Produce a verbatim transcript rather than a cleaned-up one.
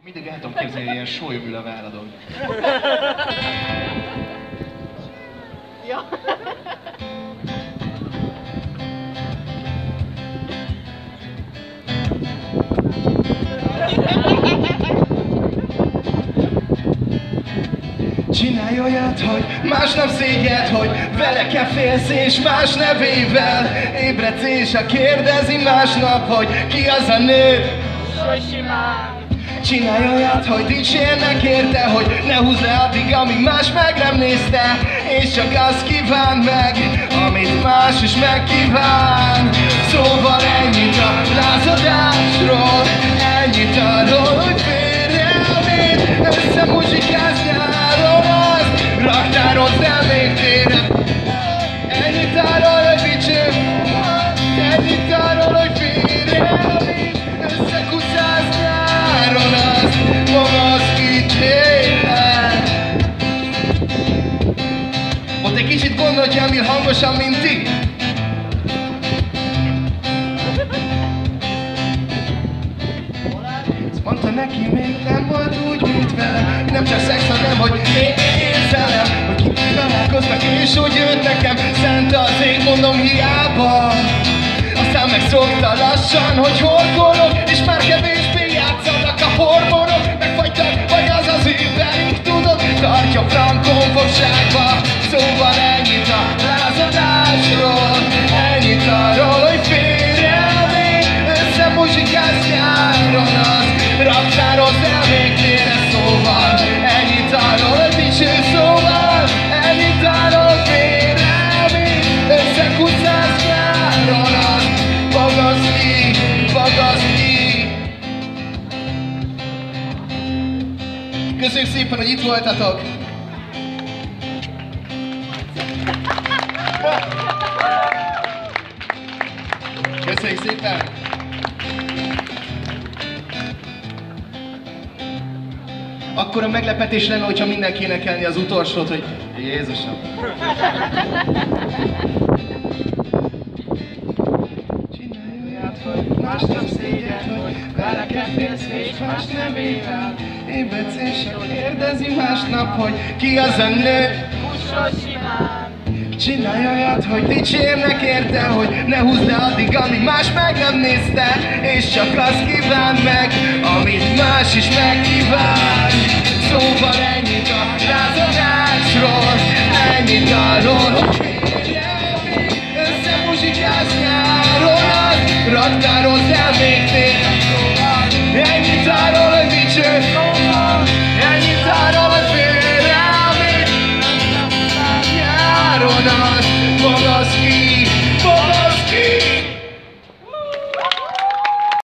Mindig el tudom képzelni, ilyen sólyomül a válladon. Ja. Csinálj olyat, hogy másnap szégyed, hogy vele kefélsz és más nevével ébredsz és a kérdezi másnap, hogy ki az a nő. Csinálj olyat, hogy dicsérnek érte, hogy ne húzd le addig, amíg más meg nem nézte, és csak azt kíván meg, amit más is megkíván. Szóval ennyit a lázadásról, ennyit arról, hogy félreállít, összemuzsikálsz nyáron, azt raktározz el még tére. Ennyit arról, hogy dicsérj, ennyit arról, hogy félreállít, összekuszálsz nyáron, azt magas kicsével. Ott egy kicsit gondolj, Emil, hangosan, mint ti. Mondta neki, még nem volt úgy, mint vele. Nem csak szex, hanem, hogy én érzelem, hogy ki találkoznak és hogy jött nekem szent az ég, mondom hiába. Aztán megszokta lassan, hogy horkolok, és már kevésbé játszanak a hormonok. Megfagytak, vagy az az ő velünk, tudod, tartja frankon fogságba. Szóval ennyit a lázadásról, ennyit arról, hogy félreállni, összemuzsikálsz nyáron, azt raktározz el még tére. Szóval ennyit arról, hogy dicső, szóval ennyit arról, hogy félreállni, összekuszálsz nyáron, azt fogazd ki, fogazd ki. Köszönjük szépen, hogy itt voltatok! Köszönjük szépen! Akkor a meglepetés lenne, hogyha mindenki énekelni az utolsót, hogy Jézusom! Csinálj olyat, hogy másnap szégyed, hogy vele kefélsz és más nem ével. Ébredsz és kérdezi másnap, hogy ki az a nő. Csinálj olyat, hogy dicsérnek érte, hogy ne húzd le addig, amíg más meg nem nézte, és csak azt kíván meg, amit más is megkíván. Szóval ennyit a lázadásról, ennyit arról, hogy félreállni, összemuzsikálsz nyáron, azt raktározz el